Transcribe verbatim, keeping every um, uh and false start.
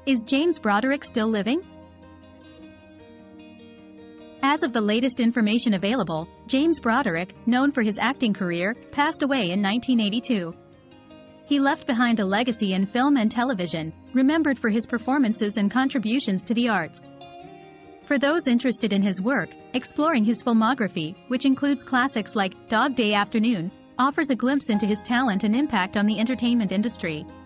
Is James Broderick still living? As of the latest information available, James Broderick, known for his acting career, passed away in nineteen eighty-two. He left behind a legacy in film and television, remembered for his performances and contributions to the arts. For those interested in his work, exploring his filmography, which includes classics like Dog Day Afternoon, offers a glimpse into his talent and impact on the entertainment industry.